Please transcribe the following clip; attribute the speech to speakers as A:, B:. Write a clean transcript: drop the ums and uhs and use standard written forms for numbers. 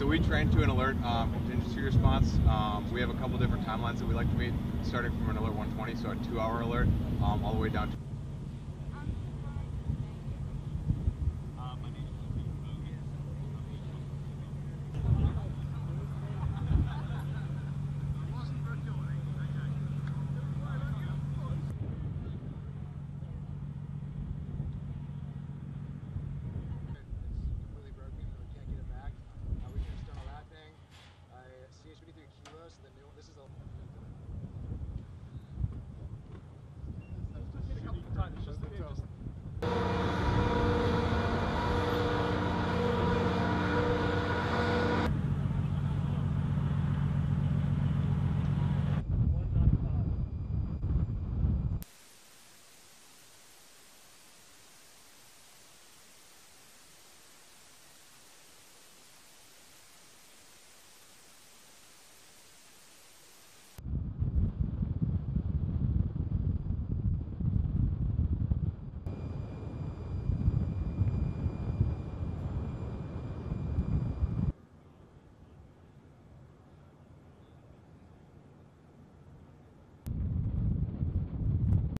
A: So we train to an alert contingency response. We have a couple different timelines that we like to meet, starting from an alert 120, so a 2-hour alert, all the way down to